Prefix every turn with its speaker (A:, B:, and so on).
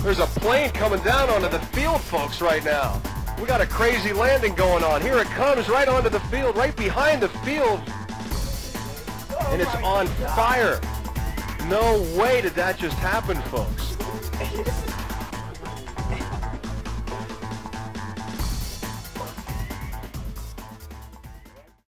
A: There's a plane coming down onto the field, folks, right now. We got a crazy landing going on. Here it comes right onto the field, right behind the field. And it's on fire. No way did that just happen, folks.